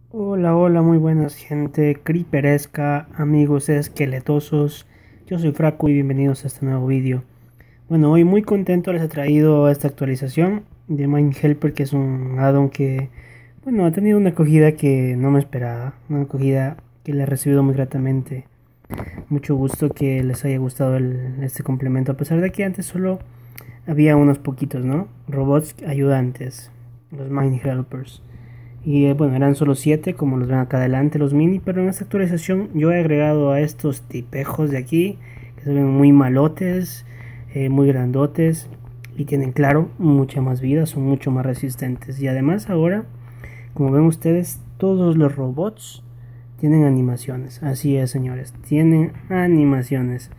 Hola, hola, muy buenas gente creeperesca, amigos esqueletosos. Yo soy Fraco y bienvenidos a este nuevo vídeo. Bueno, hoy muy contento les he traído esta actualización de Mind Helper, que es un addon que, bueno, ha tenido una acogida que no me esperaba, una acogida que le he recibido muy gratamente. Mucho gusto que les haya gustado este complemento, a pesar de que antes solo había unos poquitos, ¿no? Robots ayudantes, los Mind Helpers. Y bueno, eran solo 7 como los ven acá adelante los mini, pero en esta actualización yo he agregado a estos tipejos de aquí, que se ven muy malotes, muy grandotes y tienen claro mucha más vida, son mucho más resistentes. Y además ahora, como ven ustedes, todos los robots tienen animaciones. Así es, señores, tienen animaciones.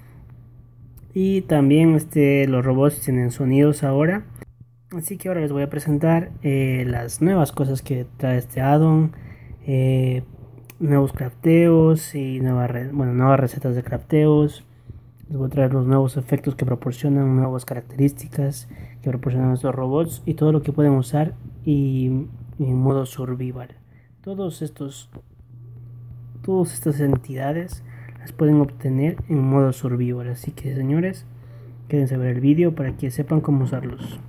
Y también los robots tienen sonidos ahora. Así que ahora les voy a presentar las nuevas cosas que trae este addon, eh, nuevos crafteos y nuevas recetas de crafteos. Les voy a traer los nuevos efectos que proporcionan, nuevas características que proporcionan estos robots y todo lo que pueden usar y en modo survival. Todos estos, Todas estas entidades las pueden obtener en modo survival. Así que señores, quédense a ver el vídeo para que sepan cómo usarlos.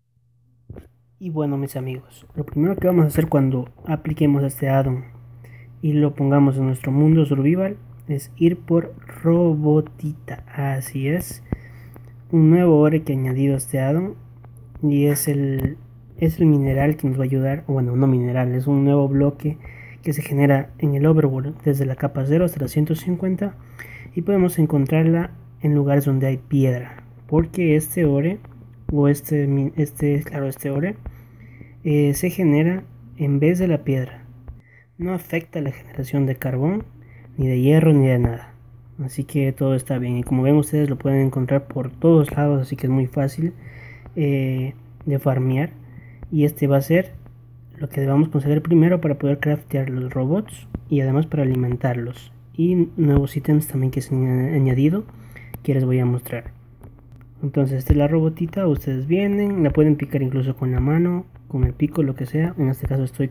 Y bueno, mis amigos, lo primero que vamos a hacer cuando apliquemos este addon y lo pongamos en nuestro mundo survival es ir por Robotita. Así es, un nuevo ore que he añadido a este addon y es el mineral que nos va a ayudar, o bueno, no mineral, es un nuevo bloque que se genera en el overworld desde la capa 0 hasta la 150 y podemos encontrarla en lugares donde hay piedra, porque este ore o este ore se genera en vez de la piedra. No afecta la generación de carbón, ni de hierro, ni de nada. Así que todo está bien. Y como ven ustedes lo pueden encontrar por todos lados, así que es muy fácil eh, de farmear. Y este va a ser lo que debamos conseguir primero para poder craftear los robots y además para alimentarlos. Y nuevos ítems también que se han añadido que les voy a mostrar. Entonces esta es la robotita, ustedes vienen, la pueden picar incluso con la mano, con el pico, lo que sea. En este caso estoy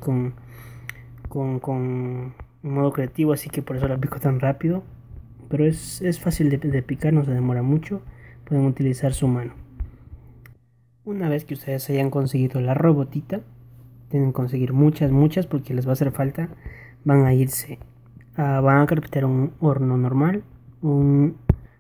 con modo creativo, así que por eso la pico tan rápido. Pero es fácil de picar, no se demora mucho. Pueden utilizar su mano. Una vez que ustedes hayan conseguido la robotita, tienen que conseguir muchas porque les va a hacer falta. Van a craftear un horno normal, un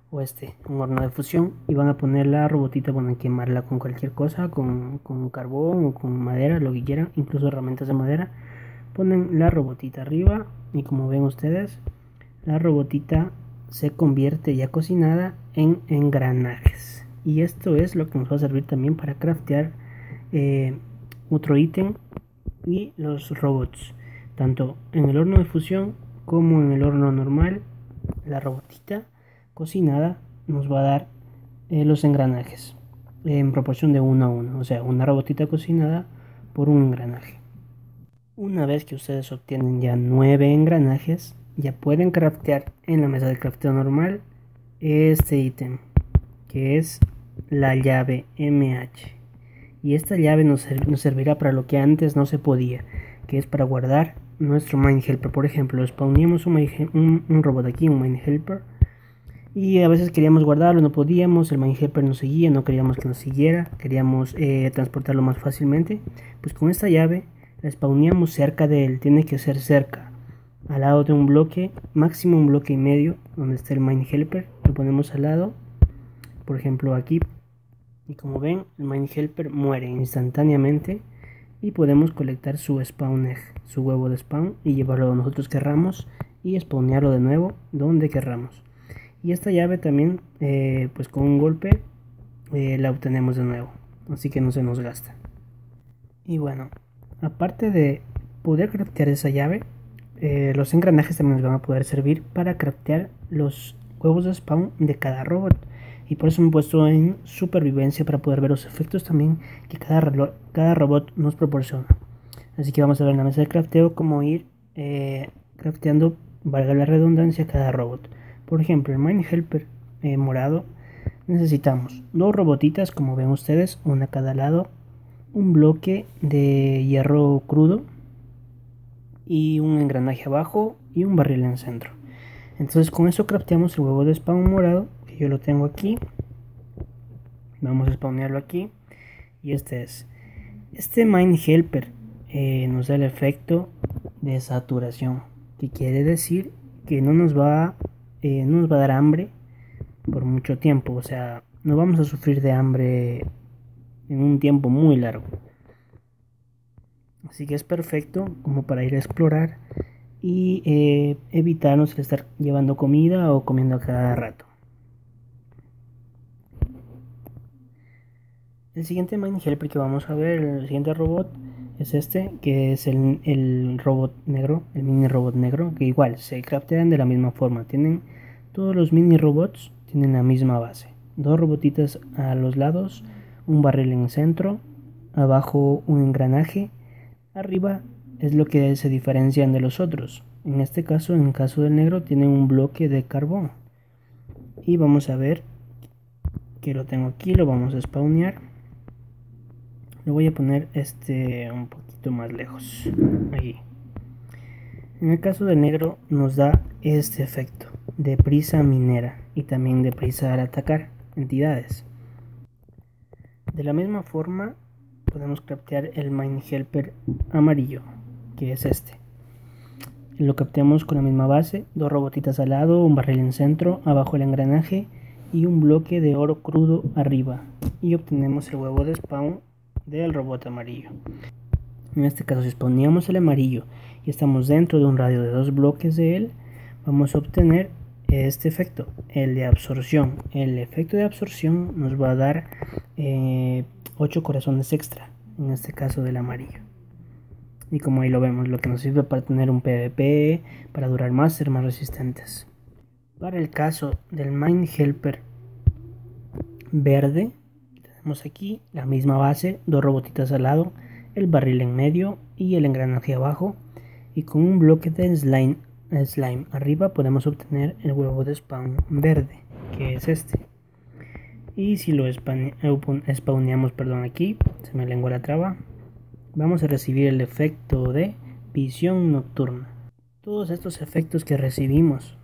un horno de fusión y van a poner la robotita, van a quemarla con cualquier cosa, con carbón o con madera, lo que quieran, incluso herramientas de madera. Ponen la robotita arriba y como ven ustedes, la robotita se convierte ya cocinada en engranajes. Y esto es lo que nos va a servir también para craftear eh, otro ítem y los robots. Tanto en el horno de fusión como en el horno normal, la robotita cocinada nos va a dar los engranajes en proporción de 1 a 1. O sea, una robotita cocinada por un engranaje. Una vez que ustedes obtienen ya 9 engranajes, ya pueden craftear en la mesa de crafteo normal este ítem, que es la llave MH. Y esta llave nos servirá para lo que antes no se podía, que es para guardar nuestro Mind Helper. Por ejemplo, spawníamos un robot aquí, un Mind Helper, y a veces queríamos guardarlo, no podíamos, el Mind Helper nos seguía, no queríamos que nos siguiera, queríamos transportarlo más fácilmente. Pues con esta llave la spawneamos cerca de él, tiene que ser cerca, al lado de un bloque, máximo un bloque y medio, donde está el Mind Helper, lo ponemos al lado, por ejemplo aquí, y como ven, el Mind Helper muere instantáneamente y podemos colectar su spawn egg, su huevo de spawn, y llevarlo donde nosotros querramos y spawnearlo de nuevo donde querramos. Y esta llave también, pues con un golpe la obtenemos de nuevo, así que no se nos gasta. Y bueno, aparte de poder craftear esa llave, los engranajes también nos van a poder servir para craftear los huevos de spawn de cada robot. Y por eso me he puesto en supervivencia para poder ver los efectos también que cada robot nos proporciona. Así que vamos a ver en la mesa de crafteo cómo ir crafteando, valga la redundancia, cada robot. Por ejemplo, el Mind Helper morado necesitamos dos robotitas, como ven ustedes, una a cada lado, un bloque de hierro crudo, y un engranaje abajo y un barril en el centro. Entonces con eso crafteamos el huevo de spawn morado, que yo lo tengo aquí. Vamos a spawnearlo aquí. Y este mine helper nos da el efecto de saturación, que quiere decir que no nos va a dar hambre por mucho tiempo. O sea, no vamos a sufrir de hambre en un tiempo muy largo. Así que es perfecto como para ir a explorar y evitarnos el estar llevando comida o comiendo a cada rato. El siguiente mine helper que vamos a ver, el siguiente robot, es este, que es el robot negro, el mini robot negro, que igual se craftean de la misma forma. Todos los mini robots tienen la misma base. Dos robotitas a los lados, un barril en el centro, abajo un engranaje, arriba es lo que se diferencian de los otros. En este caso, en el caso del negro, tienen un bloque de carbón. Y vamos a ver que lo tengo aquí, lo vamos a spawnear. Lo voy a poner un poquito más lejos. Ahí. En el caso del negro nos da este efecto de prisa minera y también de prisa al atacar entidades. De la misma forma podemos craftear el mine helper amarillo, que es este. Lo capteamos con la misma base, dos robotitas al lado, un barril en centro, abajo el engranaje y un bloque de oro crudo arriba. Y obtenemos el huevo de spawn del robot amarillo. En este caso, si spawneamos el amarillo y estamos dentro de un radio de 2 bloques de él, vamos a obtener este efecto, el de absorción. El efecto de absorción nos va a dar 8 corazones extra, en este caso del amarillo. Y como ahí lo vemos, lo que nos sirve para tener un PvP, para durar más, ser más resistentes. Para el caso del mine helper verde, tenemos aquí la misma base, dos robotitas al lado, el barril en medio y el engranaje abajo, y con un bloque de slime arriba podemos obtener el huevo de spawn verde, que es este. Y si lo spawneamos aquí, se me lengua la traba, vamos a recibir el efecto de visión nocturna. Todos estos efectos que recibimos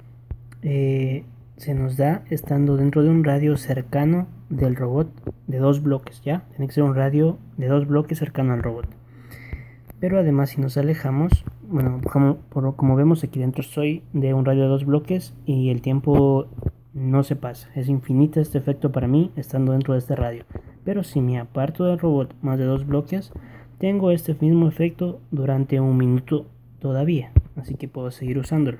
se nos da estando dentro de un radio cercano del robot de 2 bloques, ¿ya? Tiene que ser un radio de 2 bloques cercano al robot. Pero además, si nos alejamos, bueno, como vemos aquí dentro estoy de un radio de 2 bloques y el tiempo no se pasa. Es infinito este efecto para mí estando dentro de este radio. Pero si me aparto del robot más de 2 bloques, tengo este mismo efecto durante 1 minuto todavía. Así que puedo seguir usándolo.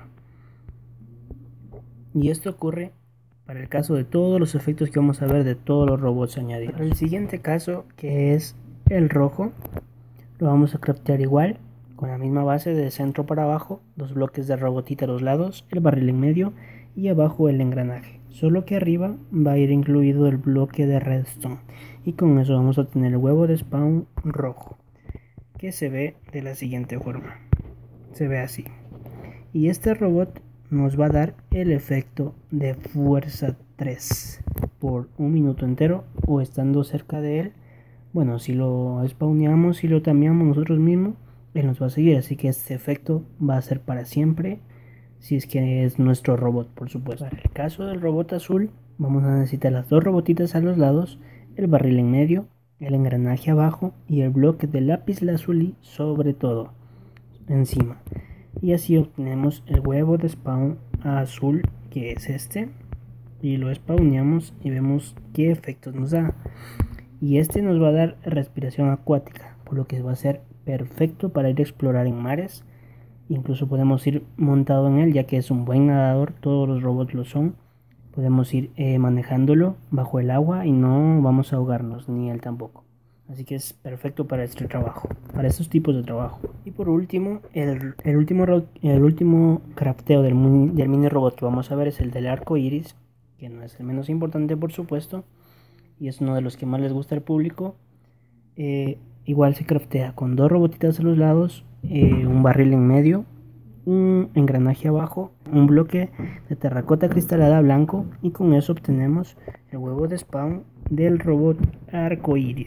Y esto ocurre para el caso de todos los efectos que vamos a ver de todos los robots añadidos. Para el siguiente caso, que es el rojo, lo vamos a craftear igual, con la misma base de centro para abajo, 2 bloques de robotita a los lados, el barril en medio y abajo el engranaje. Solo que arriba va a ir incluido el bloque de redstone. Y con eso vamos a tener el huevo de spawn rojo, que se ve de la siguiente forma. Se ve así. Y este robot nos va a dar el efecto de fuerza 3 por 1 minuto entero o estando cerca de él. Bueno, si lo spawneamos y lo tameamos nosotros mismos, él nos va a seguir, así que este efecto va a ser para siempre, si es que es nuestro robot, por supuesto. Para el caso del robot azul, vamos a necesitar las dos robotitas a los lados, el barril en medio, el engranaje abajo y el bloque de lápiz lazuli sobre todo, encima. Y así obtenemos el huevo de spawn azul, que es este, y lo spawneamos y vemos qué efectos nos da. Y este nos va a dar respiración acuática, por lo que va a ser perfecto para ir a explorar en mares. Incluso podemos ir montado en él, ya que es un buen nadador, todos los robots lo son. Podemos ir manejándolo bajo el agua y no vamos a ahogarnos, ni él tampoco. Así que es perfecto para este trabajo, para estos tipos de trabajo. Y por último, el último crafteo del mini robot que vamos a ver es el del arco iris, que no es el menos importante, por supuesto, y es uno de los que más les gusta al público. Igual se craftea con dos robotitas a los lados, un barril en medio, un engranaje abajo, un bloque de terracota cristalada blanco, y con eso obtenemos el huevo de spawn del robot arco iris.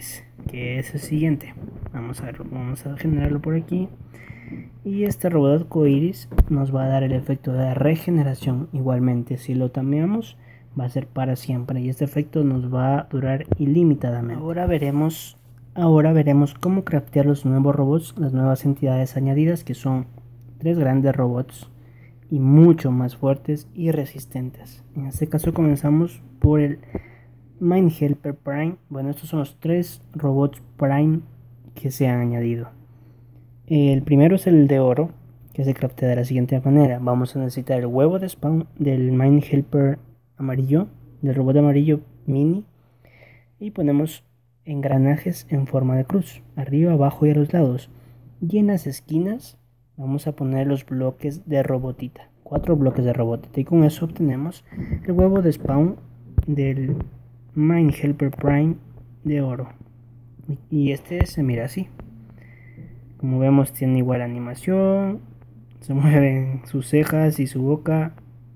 que es el siguiente. Vamos a verlo, vamos a generarlo por aquí. Y este robot arcoiris nos va a dar el efecto de regeneración. Igualmente, si lo tameamos, va a ser para siempre. Y este efecto nos va a durar ilimitadamente. Ahora veremos cómo craftear los nuevos robots, las nuevas entidades añadidas, que son 3 grandes robots y mucho más fuertes y resistentes. En este caso comenzamos por el Mind Helper Prime. Bueno, estos son los 3 robots Prime que se han añadido. El primero es el de oro, que se craftea de la siguiente manera. Vamos a necesitar el huevo de spawn del Mind Helper amarillo, del robot amarillo mini, y ponemos engranajes en forma de cruz, arriba, abajo y a los lados. Y en las esquinas vamos a poner los bloques de robotita, 4 bloques de robotita, y con eso obtenemos el huevo de spawn del Mind Helper Prime de oro. Y este se mira así. Como vemos, tiene igual animación, se mueven sus cejas y su boca.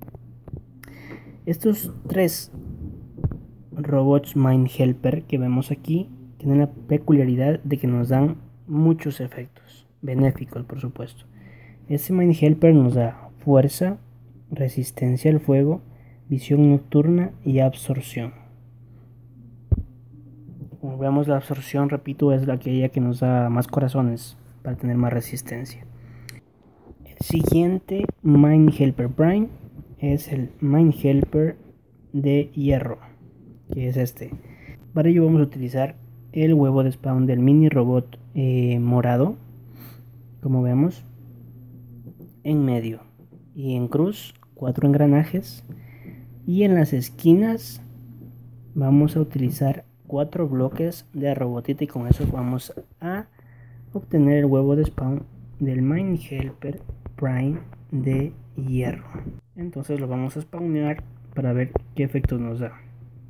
Estos 3 robots Mind Helper que vemos aquí tienen la peculiaridad de que nos dan muchos efectos benéficos, por supuesto. Este Mind Helper nos da fuerza, resistencia al fuego, visión nocturna y absorción. Como vemos, la absorción, repito, es aquella que nos da más corazones para tener más resistencia. El siguiente Mind Helper Prime es el Mind Helper de hierro, que es este. Para ello vamos a utilizar el huevo de spawn del mini robot morado, como vemos, en medio, y en cruz 4 engranajes, y en las esquinas vamos a utilizar 4 bloques de robotita, y con eso vamos a obtener el huevo de spawn del Mind Helper Prime de hierro. Entonces lo vamos a spawnear para ver qué efectos nos da.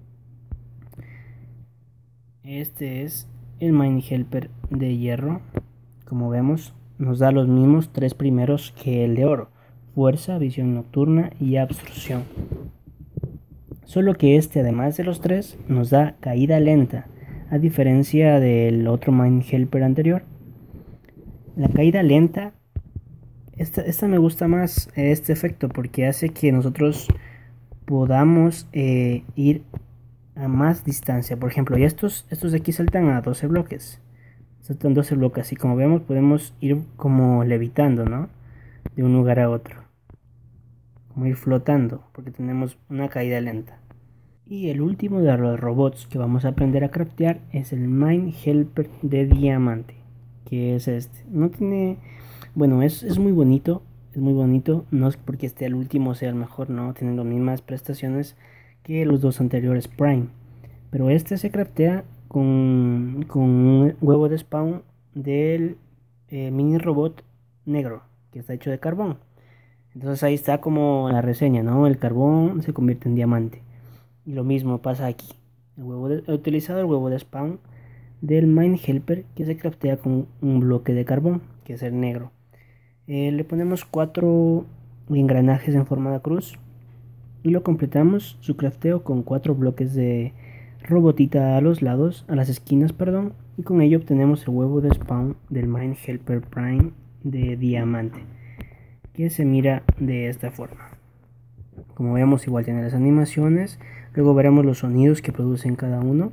Este es el Mind Helper de hierro. Como vemos, nos da los mismos 3 primeros que el de oro: fuerza, visión nocturna y absorción. Solo que este, además de los 3, nos da caída lenta, a diferencia del otro Mind Helper anterior. La caída lenta, esta me gusta más, este efecto, porque hace que nosotros podamos ir a más distancia. Por ejemplo, ya estos de aquí saltan a 12 bloques. Saltan 12 bloques y como vemos podemos ir como levitando, ¿no? De un lugar a otro. Como ir flotando, porque tenemos una caída lenta. Y el último de los robots que vamos a aprender a craftear es el Mind Helper de diamante, que es este. No tiene... Bueno, es muy bonito. Es muy bonito. No es porque este el último sea el mejor, no. Tienen las mismas prestaciones que los 2 anteriores Prime. Pero este se craftea con un huevo de spawn del mini robot negro, que está hecho de carbón. Entonces ahí está como la reseña, ¿no? El carbón se convierte en diamante. Y lo mismo pasa aquí. He utilizado el huevo de spawn del Mind Helper, que se craftea con un bloque de carbón, que es el negro. Le ponemos 4 engranajes en forma de cruz y lo completamos su crafteo con 4 bloques de robotita a los lados, a las esquinas, perdón, y con ello obtenemos el huevo de spawn del Mind Helper Prime de diamante, que se mira de esta forma. Como vemos, igual tiene las animaciones. Luego veremos los sonidos que producen cada uno.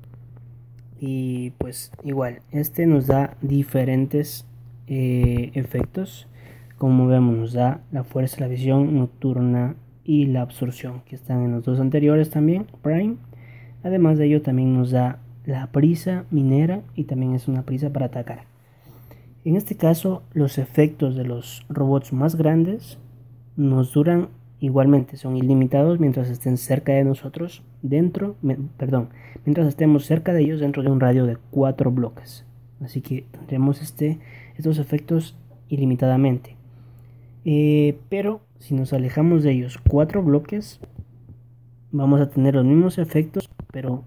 Y pues igual, este nos da diferentes efectos. Como vemos, nos da la fuerza, la visión nocturna y la absorción, que están en los 2 anteriores también, Prime. Además de ello también nos da la prisa minera, y también es una prisa para atacar. En este caso, los efectos de los robots más grandes nos duran igualmente, son ilimitados mientras estén cerca de nosotros, mientras estemos cerca de ellos dentro de un radio de 4 bloques. Así que tendremos estos efectos ilimitadamente. Pero si nos alejamos de ellos 4 bloques, vamos a tener los mismos efectos, pero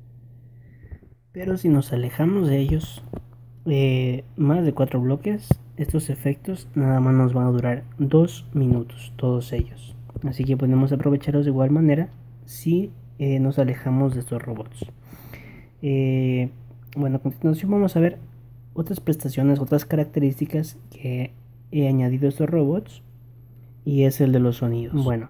si nos alejamos de ellos más de 4 bloques, estos efectos nada más nos van a durar 2 minutos, todos ellos. Así que podemos aprovecharlos de igual manera si nos alejamos de estos robots. Bueno, a continuación vamos a ver otras prestaciones, otras características que he añadido a estos robots, y es el de los sonidos. Bueno,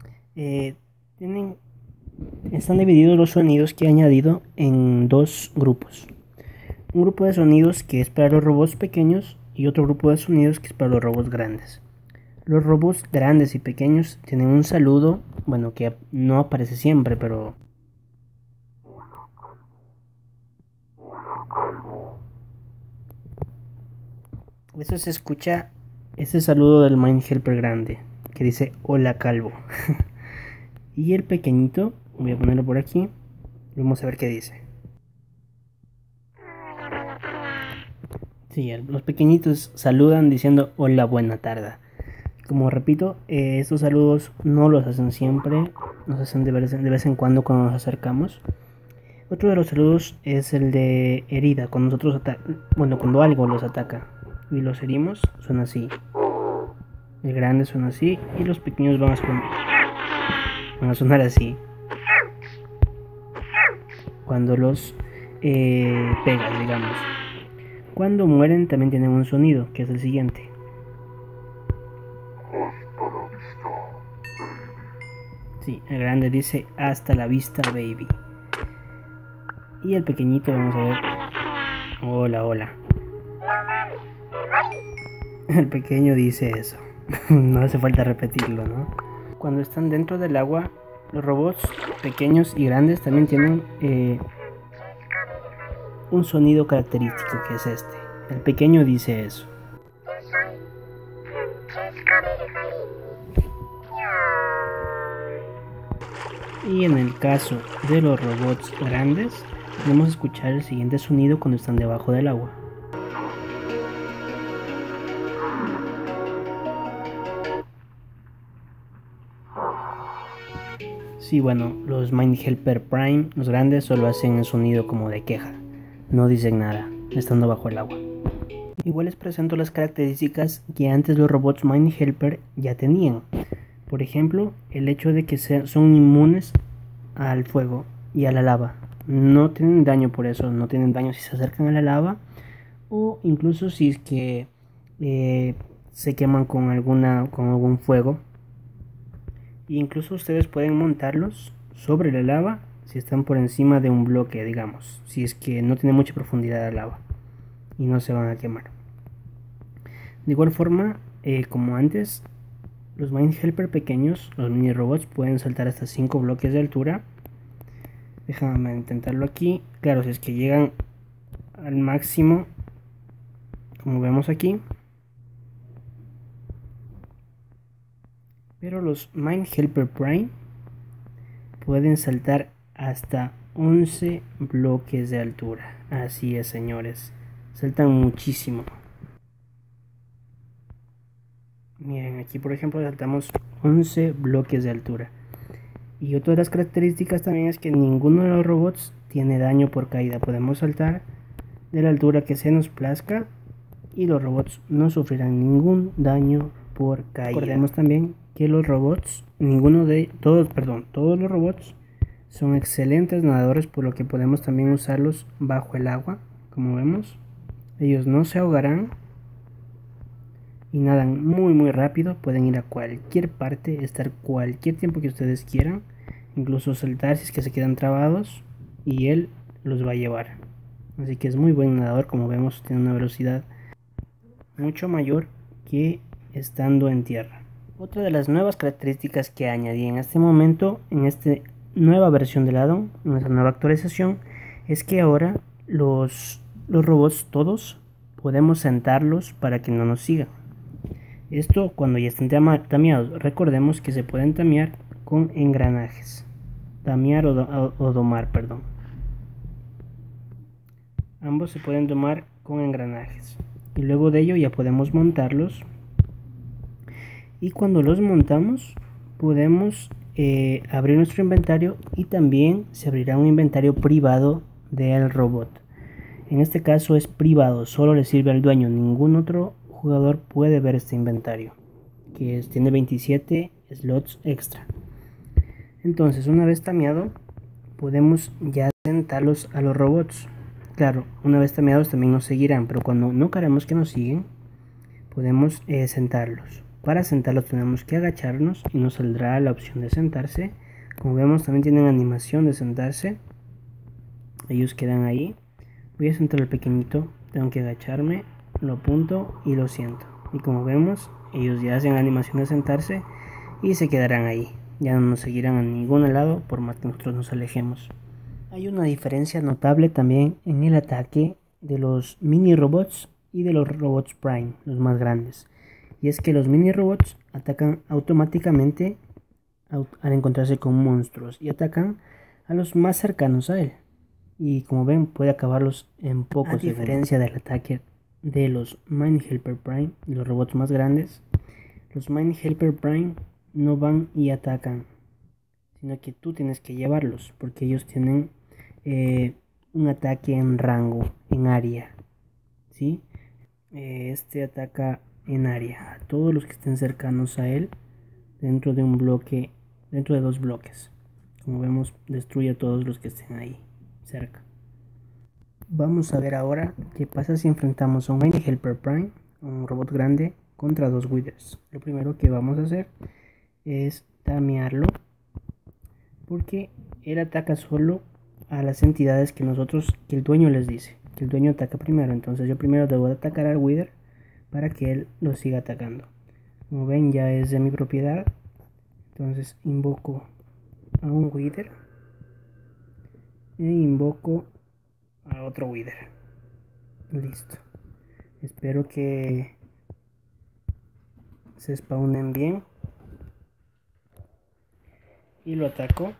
están divididos los sonidos que he añadido en dos grupos. Un grupo de sonidos que es para los robots pequeños y otro grupo de sonidos que es para los robots grandes. Los robots grandes y pequeños tienen un saludo, bueno, que no aparece siempre, pero eso se escucha, ese saludo del Mind Helper grande, que dice hola calvo. Y el pequeñito, voy a ponerlo por aquí, vamos a ver qué dice. Sí, los pequeñitos saludan diciendo hola buena tarde. Como repito, estos saludos no los hacen siempre, nos hacen de vez en cuando nos acercamos. Otro de los saludos es el de herida, cuando cuando algo los ataca y los herimos, suena así. El grande suena así y los pequeños van a sonar así. Cuando los pegas, digamos. Cuando mueren también tienen un sonido, que es el siguiente. Sí, el grande dice hasta la vista baby. Y el pequeñito, vamos a ver. Hola, hola. El pequeño dice eso. No hace falta repetirlo, ¿no? Cuando están dentro del agua, los robots pequeños y grandes también tienen un sonido característico, que es este. El pequeño dice eso. Y en el caso de los robots grandes, podemos escuchar el siguiente sonido cuando están debajo del agua. Sí, bueno, los Mind Helper Prime, los grandes, solo hacen un sonido como de queja. No dicen nada, estando bajo el agua. Igual les presento las características que antes los robots Mind Helper ya tenían. Por ejemplo, el hecho de que son inmunes al fuego y a la lava. No tienen daño por eso, no tienen daño si se acercan a la lava, o incluso si es que se queman con algún fuego. E incluso ustedes pueden montarlos sobre la lava si están por encima de un bloque, digamos, si es que no tiene mucha profundidad la lava y no se van a quemar. De igual forma, como antes, los Mind Helper pequeños, los mini robots, pueden saltar hasta 5 bloques de altura. Déjame intentarlo aquí. Claro, si es que llegan al máximo, como vemos aquí. Pero los Mind Helper Prime pueden saltar hasta 11 bloques de altura. Así es, señores. Saltan muchísimo. Miren, aquí por ejemplo saltamos 11 bloques de altura. Y otra de las características también es que ninguno de los robots tiene daño por caída. Podemos saltar de la altura que se nos plazca y los robots no sufrirán ningún daño por caída. Recordemos también que los robots, todos los robots son excelentes nadadores, por lo que podemos también usarlos bajo el agua. Como vemos, ellos no se ahogarán y nadan muy rápido. Pueden ir a cualquier parte, estar cualquier tiempo que ustedes quieran, incluso saltar si es que se quedan trabados y él los va a llevar. Así que es muy buen nadador. Como vemos, tiene una velocidad mucho mayor que estando en tierra. Otra de las nuevas características que añadí en este momento, en esta nueva versión del addon, en esta nueva actualización, es que ahora los robots todos podemos sentarlos para que no nos sigan. Esto cuando ya estén tameados. Recordemos que se pueden tamear con engranajes. Tamear o domar, perdón. Ambos se pueden domar con engranajes. Y luego de ello ya podemos montarlos. Y cuando los montamos podemos abrir nuestro inventario, y también se abrirá un inventario privado del robot. En este caso es privado, solo le sirve al dueño, ningún otro jugador puede ver este inventario, que tiene 27 slots extra. Entonces, una vez tameado, podemos ya sentarlos a los robots. Claro, una vez tameados también nos seguirán, pero cuando no queremos que nos siguen, podemos sentarlos. Para sentarlos tenemos que agacharnos y nos saldrá la opción de sentarse. Como vemos, también tienen animación de sentarse. Ellos quedan ahí. Voy a sentar al pequeñito, tengo que agacharme, lo apunto y lo siento. Y como vemos, ellos ya hacen la animación de sentarse y se quedarán ahí. Ya no nos seguirán a ningún lado por más que nosotros nos alejemos. Hay una diferencia notable también en el ataque de los mini robots y de los robots Prime, los más grandes. Y es que los mini robots atacan automáticamente al encontrarse con monstruos y atacan a los más cercanos a él. Y como ven, puede acabarlos en pocos segundos. A diferencia del ataque de los Mine Helper Prime, los robots más grandes, los Mine Helper Prime no van y atacan, sino que tú tienes que llevarlos, porque ellos tienen un ataque en rango, en área, ¿sí? Este ataca en área a todos los que estén cercanos a él dentro de un bloque, dentro de 2 bloques. Como vemos, destruye a todos los que estén ahí cerca. Vamos a ver ahora qué pasa si enfrentamos a un Mine Helper Prime, un robot grande, contra 2 Withers. Lo primero que vamos a hacer es tamearlo, porque él ataca solo a las entidades que el dueño les dice. Que el dueño ataca primero, entonces yo primero debo de atacar al Wither para que él lo siga atacando. Como ven, ya es de mi propiedad, entonces invoco a un Wither e invoco a otro Wither. Listo. Espero que se spawnen bien y lo ataco,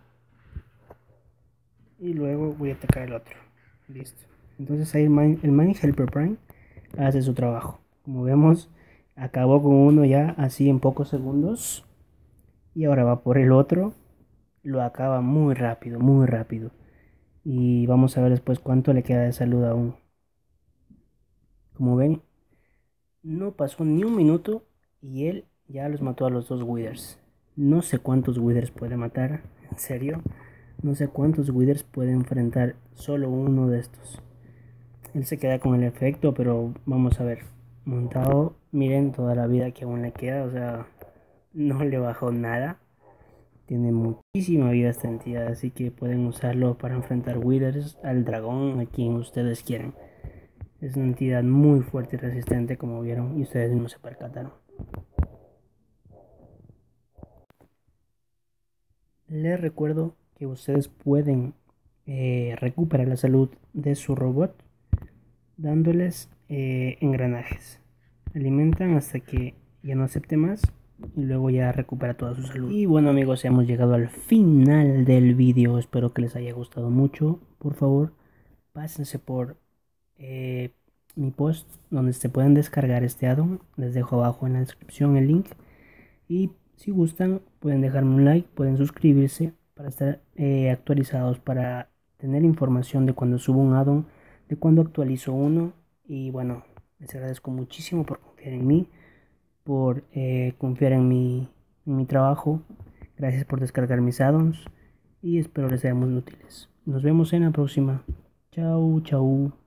y luego voy a atacar al otro. Listo. Entonces ahí el Mine Helper Prime hace su trabajo. Como vemos, acabó con uno ya así en pocos segundos, y ahora va por el otro. Lo acaba muy rápido, muy rápido. Y vamos a ver después cuánto le queda de salud aún. Como ven, no pasó ni un minuto y él ya los mató a los 2 Withers. No sé cuántos Withers puede matar, en serio. No sé cuántos Withers puede enfrentar solo uno de estos. Él se queda con el efecto, pero vamos a ver. Montado, miren toda la vida que aún le queda, o sea, no le bajó nada. Tiene muchísima vida esta entidad, así que pueden usarlo para enfrentar Withers, al dragón, a quien ustedes quieran. Es una entidad muy fuerte y resistente, como vieron, y ustedes mismos se percataron. Les recuerdo que ustedes pueden recuperar la salud de su robot dándoles engranajes. Alimentan hasta que ya no acepte más y luego ya recupera toda su salud. Y bueno, amigos, hemos llegado al final del vídeo. Espero que les haya gustado mucho. Por favor, pásense por mi post donde se pueden descargar este addon. Les dejo abajo en la descripción el link. Y si gustan, pueden dejarme un like, pueden suscribirse para estar actualizados, para tener información de cuando subo un addon, de cuando actualizo uno. Y bueno, les agradezco muchísimo por confiar en mí, por confiar en mi trabajo. Gracias por descargar mis addons y espero les sean muy útiles. Nos vemos en la próxima. Chau, chau.